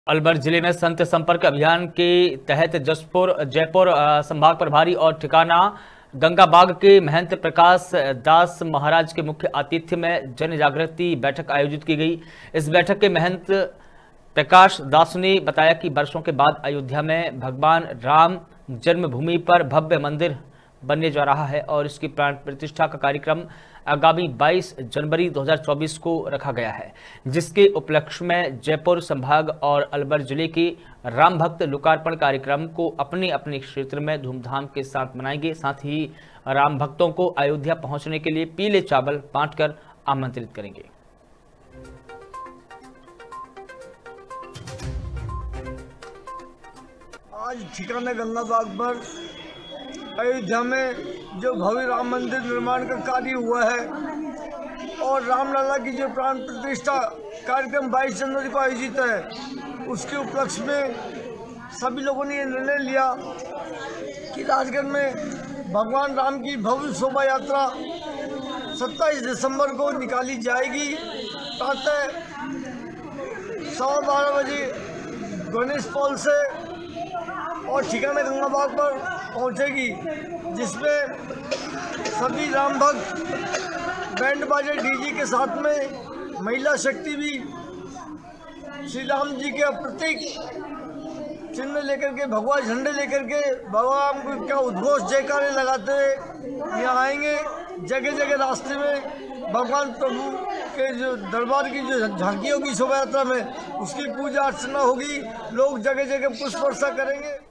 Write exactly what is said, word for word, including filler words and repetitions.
अलवर जिले में संत संपर्क अभियान के तहत जसपुर जयपुर संभाग प्रभारी और ठिकाना गंगाबाग के महंत प्रकाश दास महाराज के मुख्य आतिथ्य में जन जागृति बैठक आयोजित की गई। इस बैठक के महंत प्रकाश दास ने बताया कि वर्षों के बाद अयोध्या में भगवान राम जन्मभूमि पर भव्य मंदिर बनने जा रहा है और इसकी प्राण प्रतिष्ठा का कार्यक्रम आगामी बाईस जनवरी दो हज़ार चौबीस को रखा गया है, जिसके उपलक्ष्य में जयपुर संभाग और अलवर जिले के राम भक्त लोकार्पण कार्यक्रम को अपने अपने क्षेत्र में धूमधाम के साथ मनाएंगे। साथ ही राम भक्तों को अयोध्या पहुंचने के लिए पीले चावल बांटकर आमंत्रित करेंगे। आज ठिकाना गंगाबाग पर अयोध्या में जो भव्य राम मंदिर निर्माण का कार्य हुआ है और रामलला की जो प्राण प्रतिष्ठा कार्यक्रम बाईस जनवरी को आयोजित है, उसके उपलक्ष्य में सभी लोगों ने ये निर्णय लिया कि राजगढ़ में भगवान राम की भव्य शोभा यात्रा सत्ताईस दिसंबर को निकाली जाएगी। प्रातः सवा बारह बजे गणेश पॉल से और ठिकाना गंगाबाग पर पहुंचेगी, जिसमें सभी राम भक्त बैंड बाजे डीजे के साथ में महिला शक्ति भी श्री राम जी के प्रतीक चिन्ह लेकर के भगवा झंडे लेकर के भगवान को क्या उद्घोष जयकारे लगाते हुए यहाँ आएंगे। जगह जगह रास्ते में भगवान प्रभु के जो दरबार की जो झांकियों की शोभा यात्रा में उसकी पूजा अर्चना होगी। लोग जगह जगह पुष्प वर्षा करेंगे।